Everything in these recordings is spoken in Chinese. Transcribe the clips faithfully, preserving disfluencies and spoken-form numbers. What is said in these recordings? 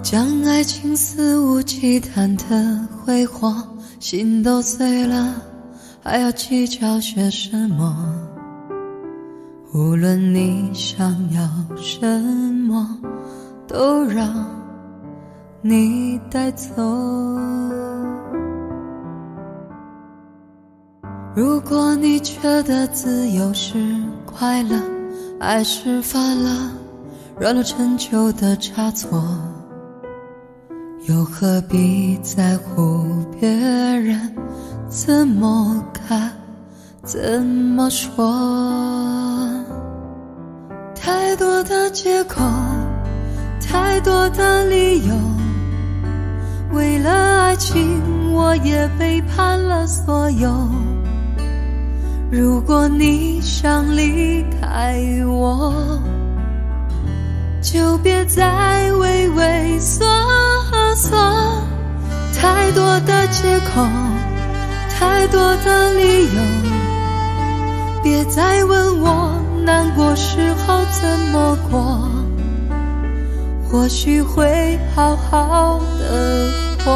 将爱情肆无忌惮的挥霍，心都碎了，还要计较些什么？无论你想要什么，都让你带走。如果你觉得自由是快乐，爱是犯了软弱陈旧的差错，又何必在乎别人怎么看怎么说？太多的借口，太多的理由，为了爱情我也背叛了所有。如果你想离开我，就别再畏畏缩缩。太多的借口，太多的理由，别再问我难过时候怎么过。或许会好好的活，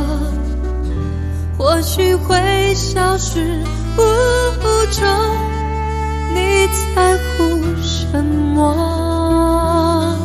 或许会消失无踪，你在乎什么？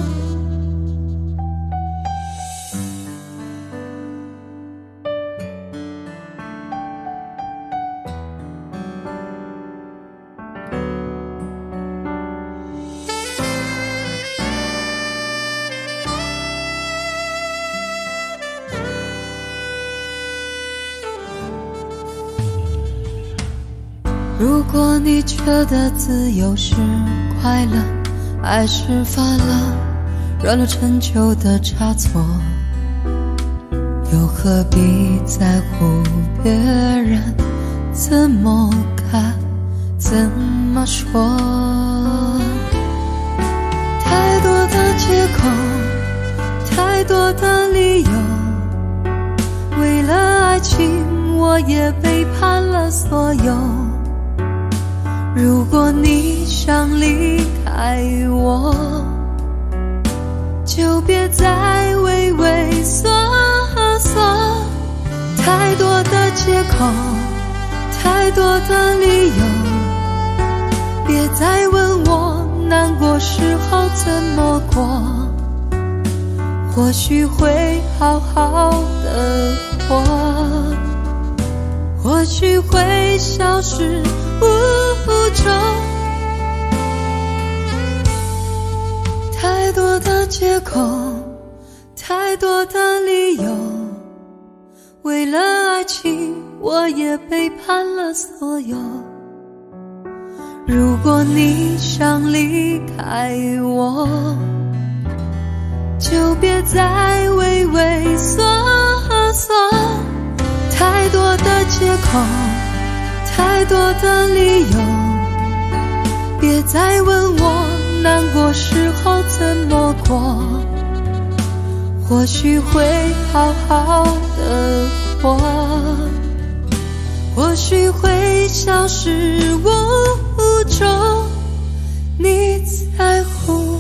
如果你觉得自由是快乐，爱是犯了软弱陈旧的差错，又何必在乎别人怎么看怎么说？太多的借口，太多的理由，为了爱情我也背叛了所有。如果你想离开我，就别再畏畏缩缩。太多的借口，太多的理由，别再问我难过时候怎么过。或许会好好的活，或许会消失无踪。太多的借口，太多的理由，为了爱情我也背叛了所有。如果你想离开我，就别再畏畏缩缩。太多的借口，太多的理由，别再问我难过时候怎么过。或许会好好的活，或许会消失无踪，你在乎